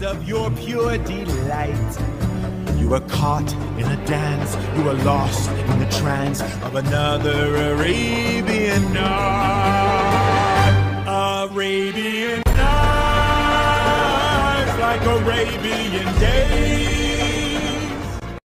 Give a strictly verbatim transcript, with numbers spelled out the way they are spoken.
of your pure delight. You were caught in a dance, you were lost in the trance of another Arabian night. Arabian nights, like Arabian days.